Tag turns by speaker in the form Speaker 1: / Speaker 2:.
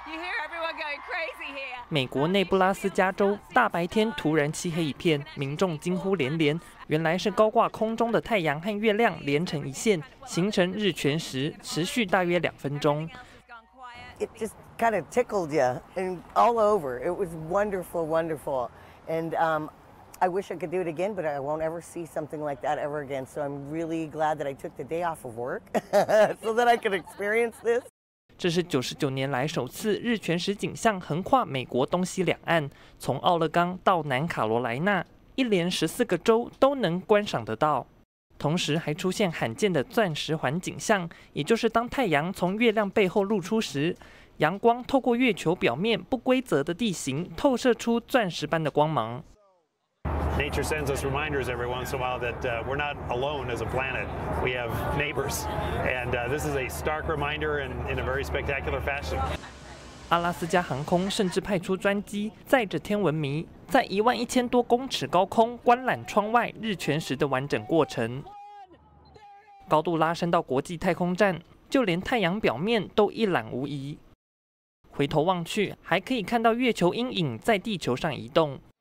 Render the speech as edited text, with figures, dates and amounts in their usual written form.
Speaker 1: 美国内布拉斯加州大白天突然漆黑一片，民众惊呼连连。原来是高挂空中的太阳和月亮连成一线，形成日全食，持续大约2分钟。
Speaker 2: It just kind of tickled you and all over. It was wonderful, wonderful. And I wish I could do it again, but I won't ever see something like that ever again. So I'm really glad that I took the day off of work so that I could experience this.
Speaker 1: 这是99年来首次日全食景象横跨美国东西两岸，从奥勒冈到南卡罗来纳，一连14个州都能观赏得到。同时还出现罕见的钻石环景象，也就是当太阳从月亮背后露出时，阳光透过月球表面不规则的地形，透射出钻石般的光芒。
Speaker 3: Nature sends us reminders every once in a while that we're not alone as a planet. We have neighbors, and this is a stark reminder in a very spectacular fashion.
Speaker 1: 阿拉斯加航空甚至派出专机载着天文迷，在11000多公尺高空观览窗外日全食的完整过程。高度拉升到国际太空站，就连太阳表面都一览无遗。回头望去，还可以看到月球阴影在地球上移动。